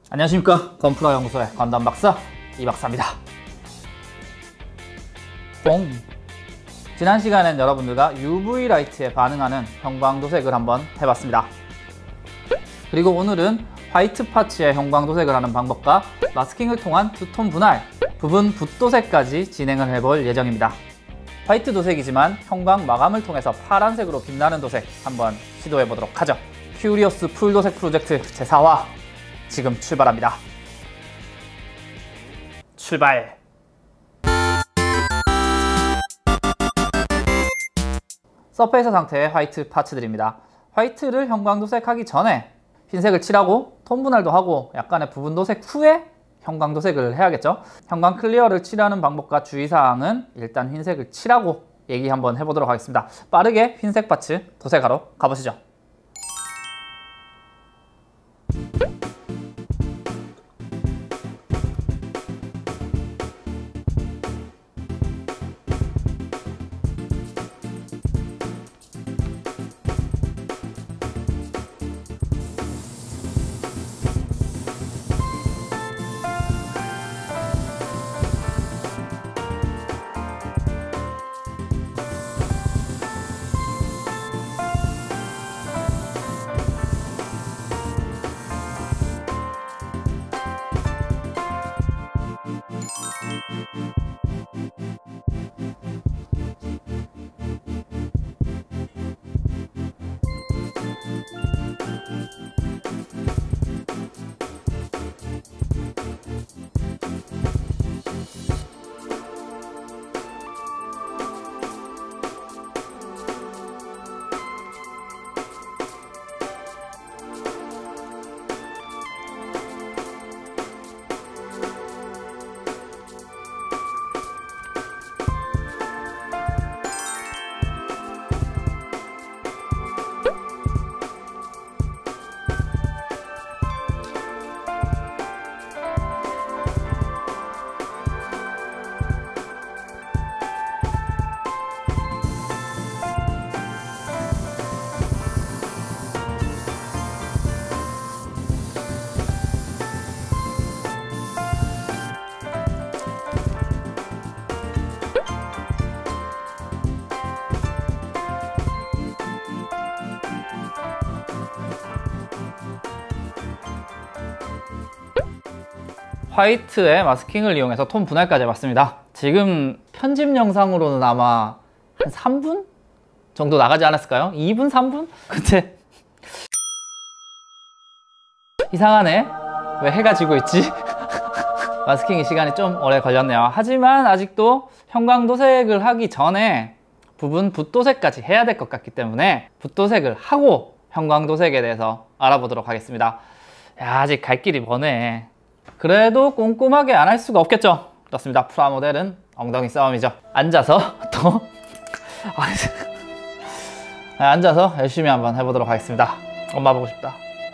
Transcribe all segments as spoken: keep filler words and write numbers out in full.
안녕하십니까, 건프라 연구소의 건담 박사 이 박사입니다. 뽕! 지난 시간엔 여러분들과 유브이 라이트에 반응하는 형광도색을 한번 해봤습니다. 그리고 오늘은 화이트 파츠의 형광도색을 하는 방법과 마스킹을 통한 투톤 분할, 부분 붓도색까지 진행을 해볼 예정입니다. 화이트 도색이지만 형광 마감을 통해서 파란색으로 빛나는 도색 한번 시도해보도록 하죠. 큐리오스 풀도색 프로젝트 제사 화 지금 출발합니다. 출발! 서페이서 상태의 화이트 파츠들입니다. 화이트를 형광도색하기 전에 흰색을 칠하고 톤 분할도 하고 약간의 부분 도색 후에 형광도색을 해야겠죠. 형광 클리어를 칠하는 방법과 주의사항은 일단 흰색을 칠하고 얘기 한번 해보도록 하겠습니다. 빠르게 흰색 파츠 도색하러 가보시죠. 화이트의 마스킹을 이용해서 톤 분할까지 해봤습니다. 지금 편집 영상으로는 아마 한 삼 분 정도 나가지 않았을까요? 이 분, 삼 분? 근데 이상하네? 왜 해가 지고 있지? 마스킹이 시간이 좀 오래 걸렸네요. 하지만 아직도 형광도색을 하기 전에 부분 붓도색까지 해야 될 것 같기 때문에 붓도색을 하고 형광도색에 대해서 알아보도록 하겠습니다. 야, 아직 갈 길이 머네. 그래도 꼼꼼하게 안 할 수가 없겠죠. 그렇습니다. 프라모델은 엉덩이 싸움이죠. 앉아서 또 앉아서 열심히 한번 해보도록 하겠습니다. 엄마 보고 싶다.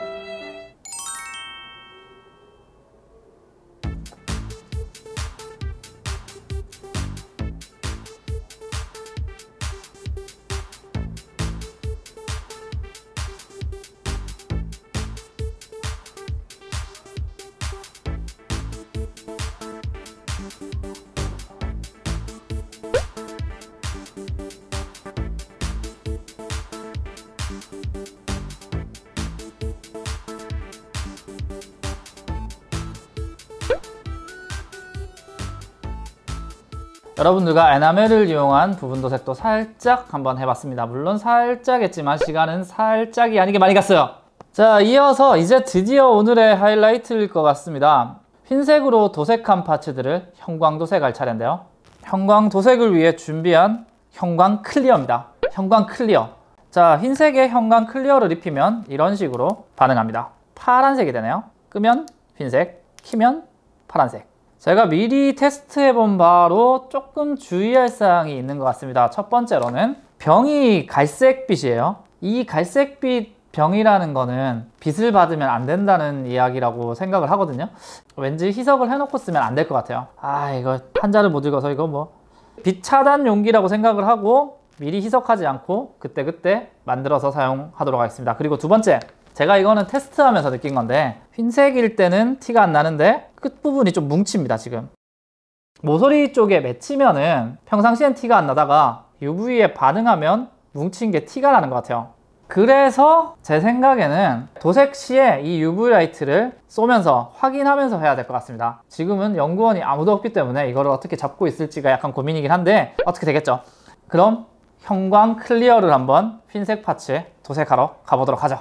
여러분들과 에나멜을 이용한 부분 도색도 살짝 한번 해봤습니다. 물론 살짝 했지만 시간은 살짝이 아니게 많이 갔어요. 자, 이어서 이제 드디어 오늘의 하이라이트일 것 같습니다. 흰색으로 도색한 파츠들을 형광 도색할 차례인데요. 형광 도색을 위해 준비한 형광 클리어입니다. 형광 클리어. 자, 흰색에 형광 클리어를 입히면 이런 식으로 반응합니다. 파란색이 되네요. 끄면 흰색, 키면 파란색. 제가 미리 테스트해본 바로 조금 주의할 사항이 있는 것 같습니다. 첫 번째로는 병이 갈색빛이에요. 이 갈색빛 병이라는 거는 빛을 받으면 안 된다는 이야기라고 생각을 하거든요. 왠지 희석을 해놓고 쓰면 안 될 것 같아요. 아, 이거 한자를 못 읽어서 이거 뭐 빛 차단 용기라고 생각을 하고 미리 희석하지 않고 그때그때 만들어서 사용하도록 하겠습니다. 그리고 두 번째, 제가 이거는 테스트하면서 느낀 건데 흰색일 때는 티가 안 나는데 끝부분이 좀 뭉칩니다. 지금 모서리 쪽에 맺히면은 평상시엔 티가 안 나다가 유브이에 반응하면 뭉친 게 티가 나는 것 같아요. 그래서 제 생각에는 도색 시에 이 유브이 라이트를 쏘면서 확인하면서 해야 될 것 같습니다. 지금은 연구원이 아무도 없기 때문에 이거를 어떻게 잡고 있을지가 약간 고민이긴 한데 어떻게 되겠죠. 그럼 형광 클리어를 한번 흰색 파츠에 도색하러 가보도록 하죠.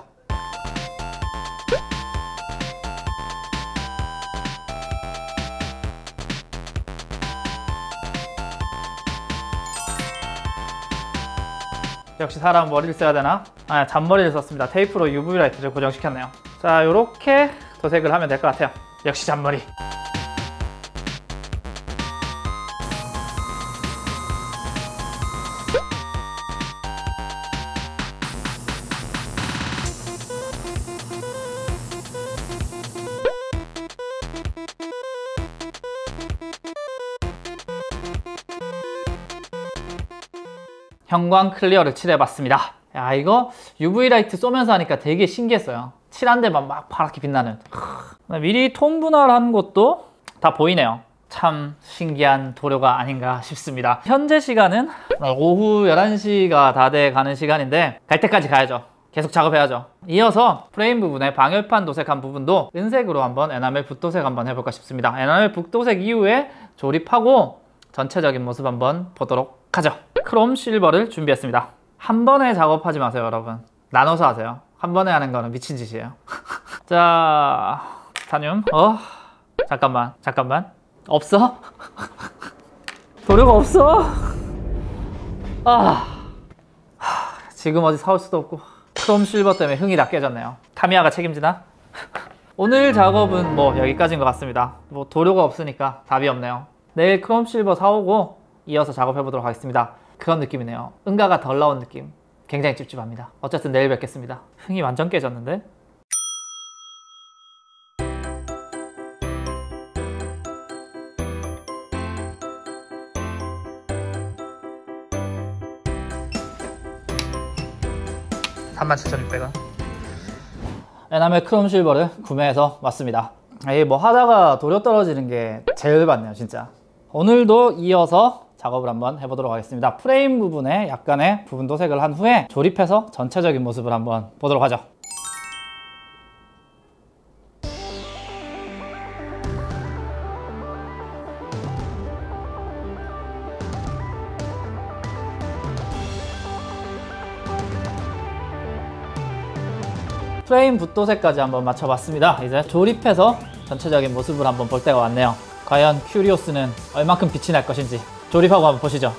역시 사람 머리를 써야 되나? 아, 잔머리를 썼습니다. 테이프로 유브이 라이트를 고정시켰네요. 자, 요렇게 도색을 하면 될 것 같아요. 역시 잔머리. 형광 클리어를 칠해봤습니다. 야, 이거 유브이 라이트 쏘면서 하니까 되게 신기했어요. 칠한 데만 막 파랗게 빛나는. 미리 톤 분할한 것도 다 보이네요. 참 신기한 도료가 아닌가 싶습니다. 현재 시간은 오후 열한 시가 다 돼 가는 시간인데 갈 때까지 가야죠. 계속 작업해야죠. 이어서 프레임 부분에 방열판 도색한 부분도 은색으로 한번 에나멜 붓도색 한번 해볼까 싶습니다. 에나멜 붓도색 이후에 조립하고 전체적인 모습 한번 보도록 하죠. 크롬 실버를 준비했습니다. 한 번에 작업하지 마세요, 여러분. 나눠서 하세요. 한 번에 하는 거는 미친 짓이에요. 자, 타늄. 어? 잠깐만, 잠깐만. 없어? 도료가 없어? 아, 지금 어디 사올 수도 없고 크롬 실버 때문에 흥이 다 깨졌네요. 타미야가 책임지나? 오늘 작업은 뭐 여기까지인 것 같습니다. 뭐 도료가 없으니까 답이 없네요. 내일 크롬 실버 사오고 이어서 작업해 보도록 하겠습니다. 그런 느낌이네요. 응가가 덜 나온 느낌. 굉장히 찝찝합니다. 어쨌든 내일 뵙겠습니다. 흥이 완전 깨졌는데? 삼만 칠천육백 원. 에나멜 크롬 실버를 구매해서 왔습니다. 에이, 뭐 하다가 도료 떨어지는 게 제일 받네요, 진짜. 오늘도 이어서 작업을 한번 해보도록 하겠습니다. 프레임 부분에 약간의 부분 도색을 한 후에 조립해서 전체적인 모습을 한번 보도록 하죠. 프레임 붓도색까지 한번 맞춰봤습니다. 이제 조립해서 전체적인 모습을 한번 볼 때가 왔네요. 과연 큐리오스는 얼만큼 빛이 날 것인지 조립하고 한번 보시죠.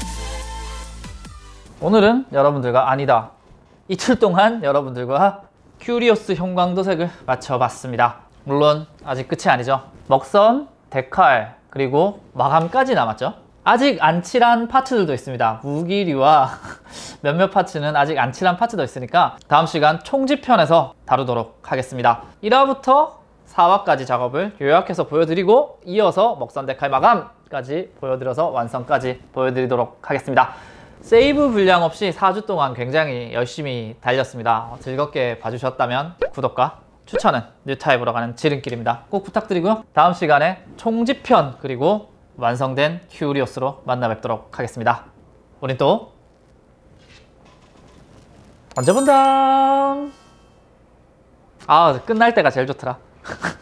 오늘은 여러분들과 아니다 이틀 동안 여러분들과 큐리오스 형광도색을 맞춰봤습니다. 물론 아직 끝이 아니죠. 먹선, 데칼, 그리고 마감까지 남았죠. 아직 안 칠한 파츠들도 있습니다. 무기류와 몇몇 파츠는 아직 안 칠한 파츠도 있으니까 다음 시간 총집편에서 다루도록 하겠습니다. 일 화부터 사 화까지 작업을 요약해서 보여드리고 이어서 먹선, 데칼, 마감까지 보여드려서 완성까지 보여드리도록 하겠습니다. 세이브 불량 없이 사 주 동안 굉장히 열심히 달렸습니다. 즐겁게 봐주셨다면 구독과 추천은 뉴타입으로 가는 지름길입니다. 꼭 부탁드리고요. 다음 시간에 총집편 그리고 완성된 큐리오스로 만나 뵙도록 하겠습니다. 우린 또 언제 본다. 아, 끝날 때가 제일 좋더라.